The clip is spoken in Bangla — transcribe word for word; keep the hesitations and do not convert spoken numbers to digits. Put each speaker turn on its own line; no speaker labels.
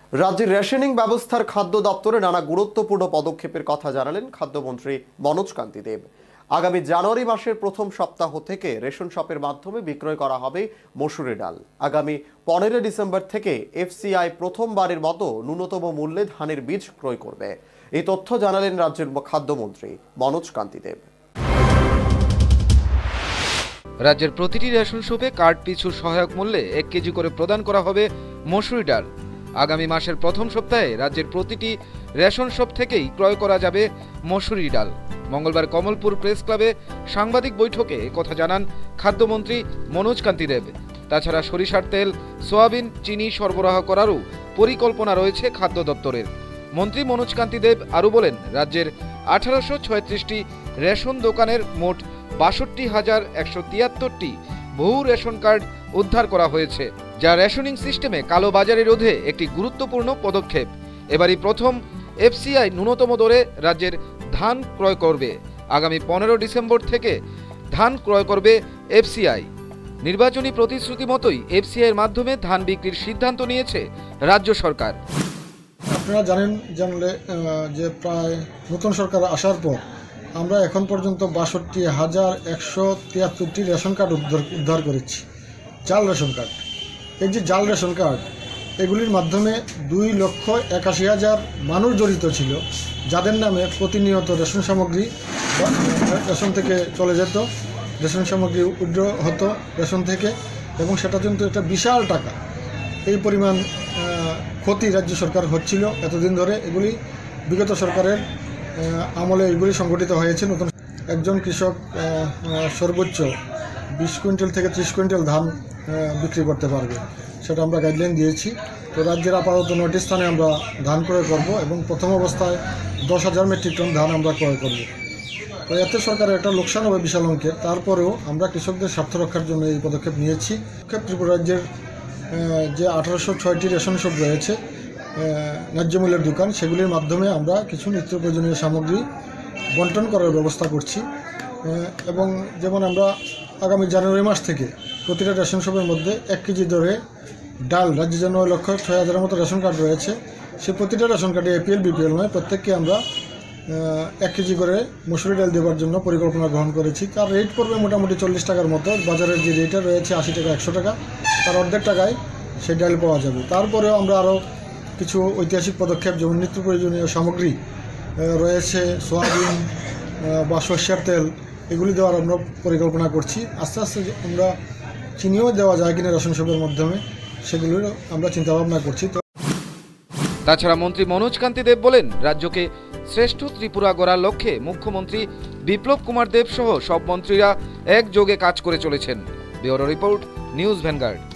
রাজ্যের রেশনিং ব্যবস্থার খাদ্য দপ্তরে নানা গুরুত্বপূর্ণ পদক্ষেপের কথা জানালেন খাদ্যমন্ত্রী মনোজ কান্তি দেব। আগামী জানুয়ারি মাসের প্রথম সপ্তাহ থেকে রেশন শপের মাধ্যমে বিক্রয় করা হবে মসুরি ডাল। আগামী পনেরো ডিসেম্বর থেকে এফসিআই প্রথমবারের মতো ন্যূনতম মূল্যে ধানের বীজ ক্রয় করবে। এই তথ্য জানালেন রাজ্যের খাদ্যমন্ত্রী মনোজ কান্তি দেব।
রাজ্যের প্রতিটি রেশন শপে কার্ড পিছু সহায়ক মূল্যে এক কেজি করে প্রদান করা হবে মসুরি ডাল। আগামী মাসের প্রথম সপ্তাহে রাজ্যের প্রতিটি রেশন শপ থেকেই ক্রয় করা যাবে মসুরি ডাল। মঙ্গলবার কমলপুর প্রেস ক্লাবে সাংবাদিক বৈঠকে কথা জানান খাদ্যমন্ত্রী মনোজ কান্তি দেব। তাছাড়া সরিষার তেল, সোয়াবিন, চিনি সরবরাহ করারও পরিকল্পনা রয়েছে খাদ্য দপ্তরের। মন্ত্রী মনোজ কান্তি দেব আরও বলেন, রাজ্যের আঠারোশো ছয়ত্রিশটি রেশন দোকানের মোট বাষট্টি হাজার একশো তিয়াত্তরটি বহু রেশন কার্ড উদ্ধার করা হয়েছে, যা রেশনিং সিস্টেমে কালোবাজারি রোধে একটি গুরুত্বপূর্ণ পদক্ষেপ। এবারই প্রথম এফসিআই ন্যূনতম দরে রাজ্যের ধান ক্রয় করবে। আগামী পনেরো ডিসেম্বর থেকে ধান ক্রয় করবে এফসিআই। নির্বাচনী প্রতিশ্রুতি মতোই এফসিআইয়ের মাধ্যমে ধান বিক্রির সিদ্ধান্ত নিয়েছে রাজ্য সরকার।
আপনারা জানেন জানলে যে প্রায় নতুন সরকার আসার পর আমরা এখন পর্যন্ত বাষট্টি হাজার একশো তিয়াত্তরটি রেশন কার্ড উদ্ধার উদ্ধার করেছি, জাল রেশন কার্ড। এই যে জাল রেশন কার্ড, এগুলির মাধ্যমে দুই লক্ষ একাশি হাজার মানুষ জড়িত ছিল, যাদের নামে প্রতিনিয়ত রেশন সামগ্রী রেশন থেকে চলে যেত, রেশন সামগ্রী উইথড্র হতো রেশন থেকে, এবং সেটা কিন্তু একটা বিশাল টাকা। এই পরিমাণ ক্ষতি রাজ্য সরকার হচ্ছিল এতদিন ধরে। এগুলি বিগত সরকারের আমলে এগুলি সংগঠিত হয়েছে। নতুন একজন কৃষক সর্বোচ্চ বিশ কুইন্টাল থেকে ত্রিশ কুইন্টাল ধান বিক্রি করতে পারবে, সেটা আমরা গাইডলাইন দিয়েছি। তো রাজ্যের আপাতত নয়টি স্থানে আমরা ধান ক্রয় করব এবং প্রথম অবস্থায় দশ হাজার মেট্রিক টন ধান আমরা ক্রয় করব। তো এতে সরকারের একটা লোকসান হবে বিশাল অঙ্কের, তারপরেও আমরা কৃষকদের স্বার্থ রক্ষার জন্য এই পদক্ষেপ নিয়েছি। ত্রিপুরা রাজ্যের যে আঠারোশো ছয়টি রেশন শপ রয়েছে ন্যায্য মূল্যের দোকান, সেগুলির মাধ্যমে আমরা কিছু নিত্য প্রয়োজনীয় সামগ্রী বন্টন করার ব্যবস্থা করছি। এবং যেমন আমরা আগামী জানুয়ারি মাস থেকে প্রতিটা রেশন শপের মধ্যে এক কেজি দরে ডাল, রাজ্যে যে নয় লক্ষ ছয় হাজারের মতো রেশন কার্ড রয়েছে, সে প্রতিটা রেশন কার্ডে এপিএল বিপিএল নয়, প্রত্যেককে আমরা এক কেজি করে মসুরি ডাল দেওয়ার জন্য পরিকল্পনা গ্রহণ করেছি। তার রেট পড়বে মোটামুটি চল্লিশ টাকার মতো। বাজারের যে রেটটা রয়েছে আশি টাকা একশো টাকা, তার অর্ধেক টাকায় সেই ডাল পাওয়া যাবে। তারপরেও আমরা আরও কিছু ঐতিহাসিক পদক্ষেপ, যেমন নিত্য প্রয়োজনীয় সামগ্রী রয়েছে, সোয়াবিন বা সর্ষের তেল, এগুলি দেওয়ার আমরা পরিকল্পনা করছি। আস্তে আস্তে আমরা চিনিও দেওয়া যায় কিনা রেশন শপের মাধ্যমে, সেগুলির আমরা চিন্তাভাবনা করছি।
তাছাড়া মন্ত্রী মনোজ কান্তি দেব বলেন, রাজ্যকে শ্রেষ্ঠ ত্রিপুরা গড়ার লক্ষ্যে মুখ্যমন্ত্রী বিপ্লব কুমার দেব সহ সব মন্ত্রীরা একযোগে কাজ করে চলেছেন। Bureau report, news vanguard.